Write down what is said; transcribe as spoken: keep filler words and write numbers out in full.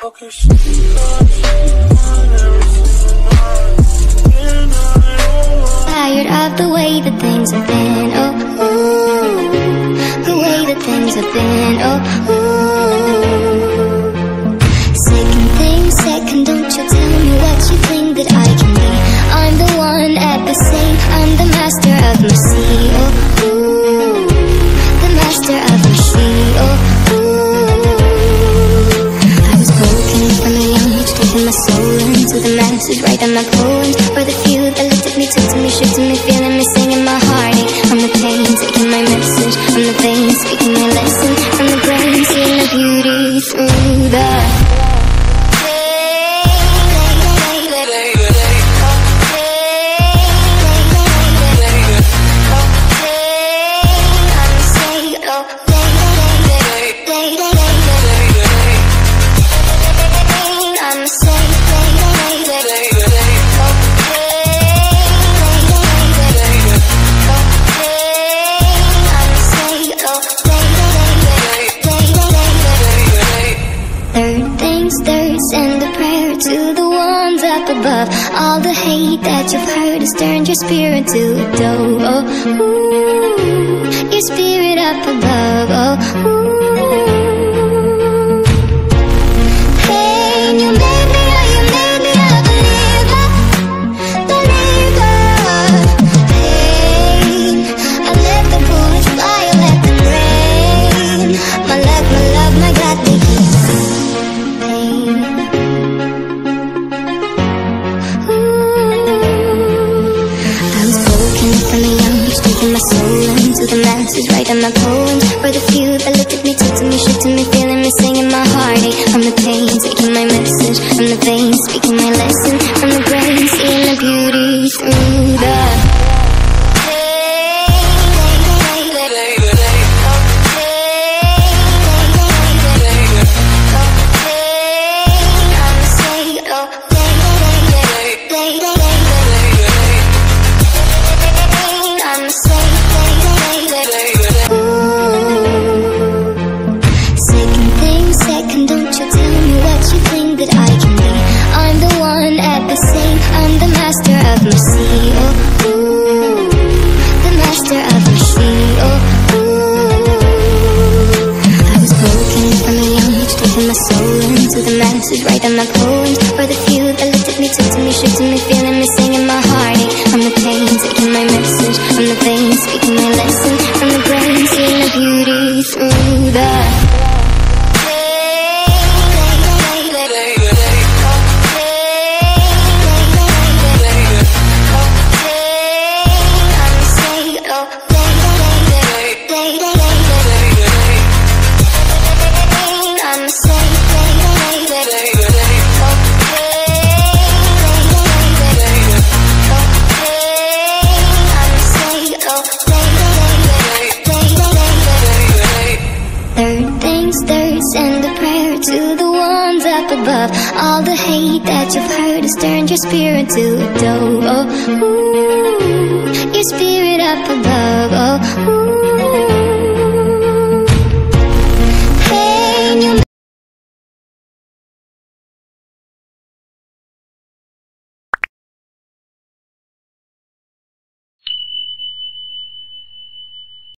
Tired of the way that things have been, oh, ooh, the way that things have been, oh, ooh. Second thing, second, don't you tell me what you think that I can be. I'm the one at the same, I'm the master of my sea, oh, ooh, the master of my sea, oh, ooh. I was broken from a young age, taking my soul into the masses, writing my poems for the few that looked at me, took to me, shook to me, feeling me, singing my heartache. From the pain, taking my message, from the vein, speaking my lesson, from the brain, seeing the beauty through the above. All the hate that you've heard has turned your spirit to a dove. Oh, ooh, your spirit up above. Oh, ooh. Pain, you made me, oh, you made me a believer, believer. Pain, I let the bullets fly, I let them rain. My love, my love, my God, they keep pain. Taking my soul into the masses, writing my poems for the few that looked at me, took to me, shook to me, feeling me, singing my heartache. From the pain, taking my message, from the vein, speaking my lesson, from the brain, seeing the beauty through the writing my poems for the few that looked at me, took to me, shook to me, feeling me, singing my heartache. From the pain, taking my message, from the vein, speaking my lesson, from the brain, seeing the beauty through the above. All the hate that you've heard has turned your spirit to a dove. Oh, ooh, your spirit up above. Oh, ooh.